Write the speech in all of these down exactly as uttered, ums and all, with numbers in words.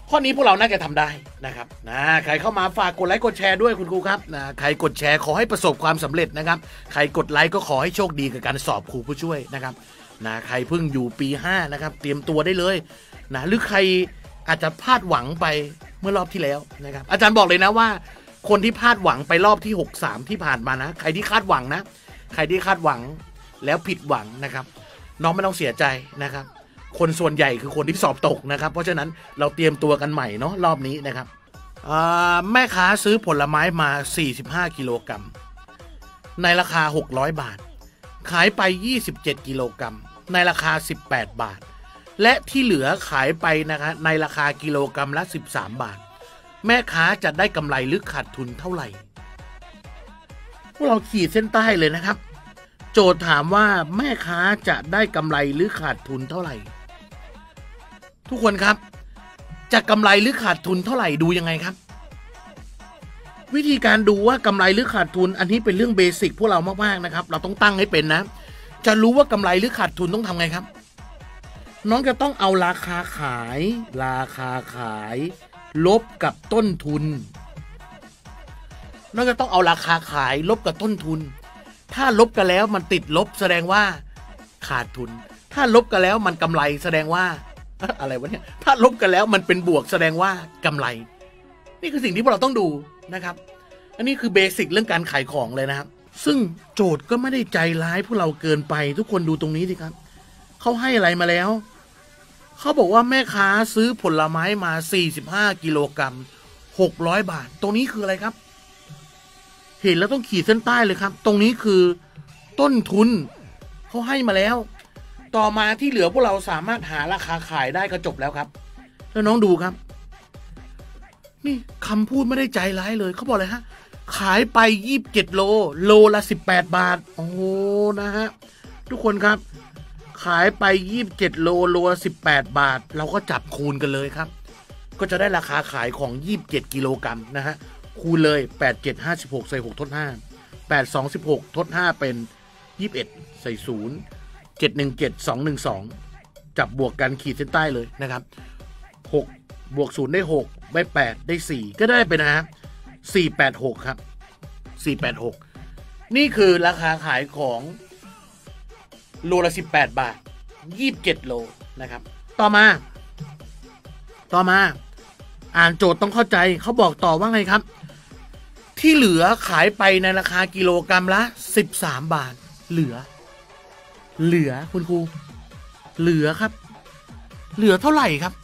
ข้อนี้พวกเราน่าจะทำได้นะครับนะใครเข้ามาฝากกดไลค์กดแชร์ด้วยคุณครูครับนะใครกดแชร์ขอให้ประสบความสำเร็จนะครับใครกดไลค์ก็ขอให้โชคดีกับการสอบครูผู้ช่วยนะครับนะใครเพิ่งอยู่ปีห้านะครับเตรียมตัวได้เลยนะหรือใครอาจจะพลาดหวังไปเมื่อรอบที่แล้วนะครับอาจารย์บอกเลยนะว่าคนที่พลาดหวังไปรอบที่หกสิบสามที่ผ่านมานะใครที่คาดหวังนะใครที่คาดหวังแล้วผิดหวังนะครับน้องไม่ต้องเสียใจนะครับคนส่วนใหญ่คือคนที่สอบตกนะครับเพราะฉะนั้นเราเตรียมตัวกันใหม่เนาะรอบนี้นะครับแม่ค้าซื้อผลไม้มาสี่สิบห้ากิโลกรัมในราคาหกร้อยบาทขายไปยี่สิบเจ็ดกิโลกรัมในราคาสิบแปดบาทและที่เหลือขายไปนะคะในราคากิโลกรัมละสิบสามบาทแม่ค้าจะได้กำไรหรือขาดทุนเท่าไหร่พวกเราขีดเส้นใต้เลยนะครับโจทย์ถามว่าแม่ค้าจะได้กำไรหรือขาดทุนเท่าไหร่ทุกคนครับจะกำไรหรือขาดทุนเท่าไหร่ดูยังไงครับวิธีการดูว่ากำไรหรือขาดทุนอันนี้เป็นเรื่องเบสิกพวกเรามากๆนะครับเราต้องตั้งให้เป็นนะจะรู้ว่ากำไรหรือขาดทุนต้องทำไงครับน้องจะต้องเอาราคาขายราคาขายลบกับต้นทุนน้องจะต้องเอาราคาขายลบกับต้นทุนถ้าลบกันแล้วมันติดลบแสดงว่าขาดทุนถ้าลบกันแล้วมันกำไรแสดงว่าอะไรวะเนี่ยถ้าลบกันแล้วมันเป็นบวกแสดงว่ากำไรนี่คือสิ่งที่พวกเราต้องดูนะครับอันนี้คือเบสิกเรื่องการขายของเลยนะครับซึ่งโจทย์ก็ไม่ได้ใจร้ายพวกเราเกินไปทุกคนดูตรงนี้สิครับเขาให้อะไรมาแล้วเขาบอกว่าแม่ค้าซื้อผลไม้มาสี่สิบห้ากิโลกรัมหกร้อยบาทตรงนี้คืออะไรครับเห็นแล้วต้องขีดเส้นใต้เลยครับตรงนี้คือต้นทุนเขาให้มาแล้วต่อมาที่เหลือพวกเราสามารถหาราคาขายได้ก็จบแล้วครับแล้วน้องดูครับนี่คำพูดไม่ได้ใจร้ายเลยเขาบอกเลยฮะขายไปยี่สิบเจ็ดโลโลละสิบแปดบาทโอ้โหนะฮะทุกคนครับขายไปยี่สิบเจ็ดโลโลละสิบแปดบาทเราก็จับคูณกันเลยครับก็จะได้ราคาขายของยี่สิบเจ็ดกิโลกรัมนะฮะคูณเลยแปด เจ็ด ห้าสิบหกใส่หกทดห้าแปด สอง สิบหกทดห้าเป็นยี่สิบเอ็ดใส่ศูนย์เจ็ด หนึ่ง เจ็ด สอง หนึ่ง สองจับบวกกันขีดเส้นใต้เลยนะครับหกบวกศูนย์ได้หกได้แปดได้สี่ก็ได้เป็นนะฮะสี่แปดหกครับสี่แปดหกนี่คือราคาขายของโลละสิบแปดบาทยี่สิบเจ็ดโลนะครับต่อมาต่อมาอ่านโจทย์ต้องเข้าใจเขาบอกต่อว่าไงครับที่เหลือขายไปในราคากิโลกรัมละสิบสามบาทเหลือเหลือคุณครูเหลือครับเหลือเท่าไหร่ครับ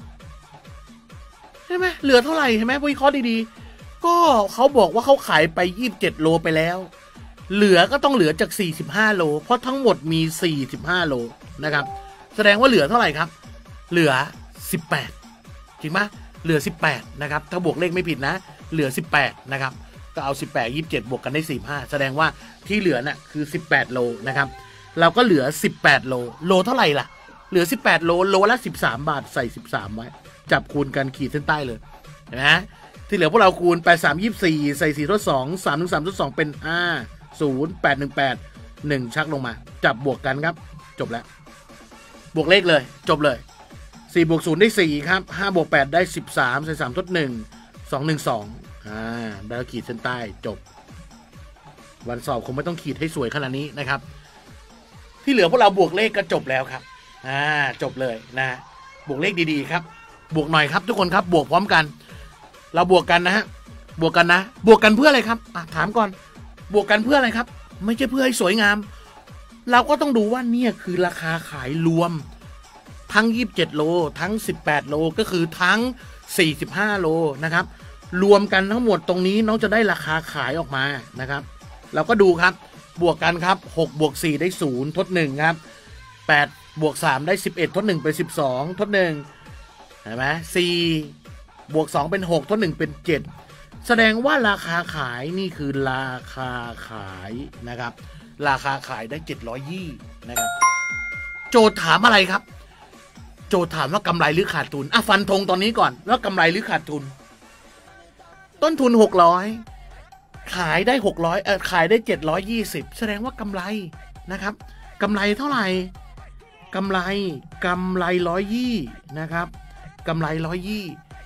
ใช่ไหมเหลือเท่าไหร่ใช่ไหมวิเคราะห์ดีๆก็เขาบอกว่าเขาขายไปยี่สิบเจ็ดโลไปแล้วเหลือก็ต้องเหลือจากสี่สิบห้าโลเพราะทั้งหมดมีสี่สิบห้าโลนะครับแสดงว่าเหลือเท่าไหร่ครับเหลือสิบแปดจริงไหมเหลือสิบแปดนะครับถ้าบวกเลขไม่ผิดนะเหลือสิบแปดนะครับก็เอาสิบแปด ยี่สิบเจ็ดบวกกันได้สี่สิบห้าแสดงว่าที่เหลือน่ะคือสิบแปดโลนะครับเราก็เหลือสิบแปดโลโลเท่าไหร่ล่ะเหลือสิบแปดโลโลละสิบสามบาทใส่สิบสามไว้จับคูณกันขีดเส้นใต้เลยเห็นไหมที่เหลือพวกเราคูณแปด สาม ยี่สิบสี่ใส่สี่ทดสอง สาม หนึ่ง สาม ทดสองเป็นห้า ศูนย์ แปด หนึ่ง แปด หนึ่งชักลงมาจับบวกกันครับจบแล้วบวกเลขเลยจบเลยสี่บวกศูนย์ได้สี่ครับห้าบวกแปดได้สิบสามใส่สามทดหนึ่ง สอง หนึ่ง สองอ่าได้ขีดเส้นใต้จบวันสอบคงไม่ต้องขีดให้สวยขนาดนี้นะครับที่เหลือพวกเราบวกเลขก็จบแล้วครับอ่าจบเลยนะบวกเลขดีๆครับบวกหน่อยครับทุกคนครับบวกพร้อมกันเราบวกกันนะฮะบวกกันนะบวกกันเพื่ออะไรครับอ่ะถามก่อนบวกกันเพื่ออะไรครับไม่ใช่เพื่อให้สวยงามเราก็ต้องดูว่าเนี่ยคือราคาขายรวมทั้งยี่สิบเจ็ดโลทั้งสิบแปดโลก็คือทั้งสี่สิบห้าโลนะครับรวมกันทั้งหมดตรงนี้น้องจะได้ราคาขายออกมานะครับเราก็ดูครับบวกกันครับหกบวกสี่ได้ศูนย์ทดหนึ่งครับแปดบวกสามได้สิบเอ็ดทดหนึ่งเป็นสิบสองทดหนึ่งเห็นไหมสี่บวกสองเป็นหกทดหนึ่งเป็นเจ็ดแสดงว่าราคาขายนี่คือราคาขายนะครับราคาขายได้เจ็ดร้อยยี่นะครับโจทย์ถามอะไรครับโจทย์ถามว่ากำไรหรือขาดทุนอ่ะฟันธงตอนนี้ก่อนว่ากำไรหรือขาดทุนต้นทุนหกร้อยขายได้หกร้อยเออขายได้เจ็ดร้อยยี่สิบแสดงว่ากำไรนะครับกำไรเท่าไหร่กำไรกำไรร้อยยี่นะครับกำไรร้อยยี่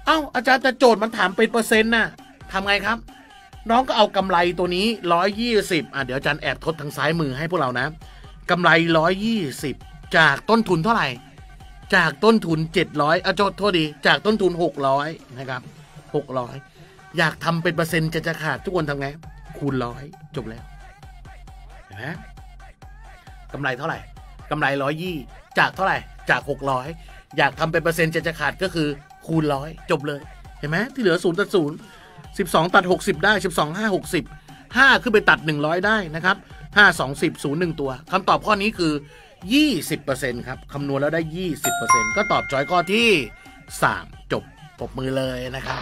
เอ้าอาจารย์จะโจทย์มันถามเป็นเปอร์เซ็นต์น่ะทำไงครับน้องก็เอากำไรตัวนี้ร้อยยี่สิบอ่ะเดี๋ยวอาจารย์แอบทดทางซ้ายมือให้พวกเรานะกำไรร้อยยี่สิบจากต้นทุนเท่าไหร่จากต้นทุนเจ็ดร้อยอ่ะโจทย์โทษดีจากต้นทุนหกร้อยนะครับหกร้อยอยากทำเป็นเปอร์เซ็นต์จะจะขาดทุกคนทำไงคูณร้อยจบแล้วเห็นไหมกำไรเท่าไหร่กำไรร้อยยี่จากเท่าไหร่จากหกร้อยอยากทำเป็นเปอร์เซ็นต์จะจะขาดก็คือคูณร้อยจบเลยเห็นไหมที่เหลือศูนย์ตัดศูนย์สิบสองตัดหกสิบได้สิบสองห้าหกสิบห้าขึ้นไปตัดหนึ่งร้อยได้นะครับห้าสองสิบศูนย์หนึ่งตัวคำตอบข้อนี้คือยี่สิบเปอร์เซ็นต์ครับคำนวณแล้วได้ยี่สิบเปอร์เซ็นต์ก็ตอบจอยข้อที่สามจบปรบมือเลยนะครับ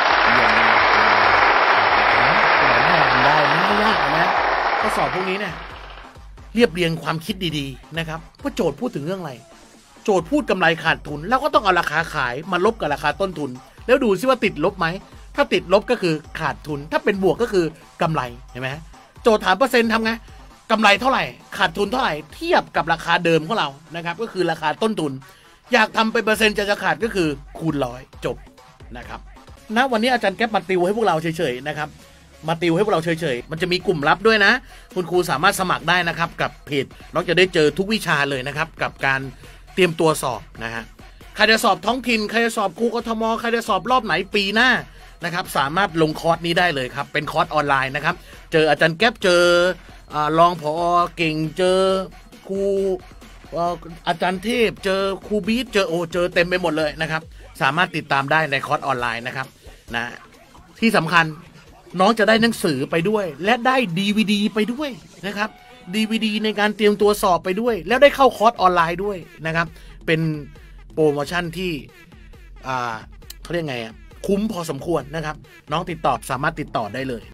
ทำได้ไม่ยากนะข้อสอบพวกนี้เนี่ยเรียบเรียงความคิดดีๆนะครับว่าโจทย์พูดถึงเรื่องอะไรโจทย์พูดกำไรขาดทุนแล้วก็ต้องเอาราคาขายมาลบกับราคาต้นทุนแล้วดูซิว่าติดลบไหมถ้าติดลบก็คือขาดทุนถ้าเป็นบวกก็คือกำไรเห็นไหมโจทย์ถามเปอร์เซ็นต์ทำไงกำไรเท่าไหร่ขาดทุนเท่าไหร่เทียบกับราคาเดิมของเรานะครับก็คือราคาต้นทุนอยากทำเป็นเปอร์เซ็นต์จะจะขาดก็คือคูณร้อยจบนะครับณวันนี้อาจารย์แก๊ปมาติวให้พวกเราเฉยๆนะครับมาติวให้พวกเราเฉยๆมันจะมีกลุ่มลับด้วยนะคุณครูสามารถสมัครได้นะครับกับเพจน้องจะได้เจอทุกวิชาเลยนะครับกับการเตรียมตัวสอบนะฮะใครจะสอบท้องถิ่นใครจะสอบครูกทมใครจะสอบรอบไหนปีหน้านะครับสามารถลงคอร์สนี้ได้เลยครับเป็นคอร์สออนไลน์นะครับเจออาจารย์แก๊ปเจอรองผอเก่งเจอครูอาจารย์เทพเจอครูบีทเจอโอเจอเต็มไปหมดเลยนะครับสามารถติดตามได้ในคอร์สออนไลน์นะครับนะที่สำคัญน้องจะได้หนังสือไปด้วยและได้ ดี วี ดี ไปด้วยนะครับ ดี วี ดี ในการเตรียมตัวสอบไปด้วยแล้วได้เข้าคอร์สออนไลน์ด้วยนะครับเป็นโปรโมชั่นที่อ่าเขาเรียกไงอ่ะคุ้มพอสมควรนะครับน้องติดต่อสามารถติดต่อได้เลย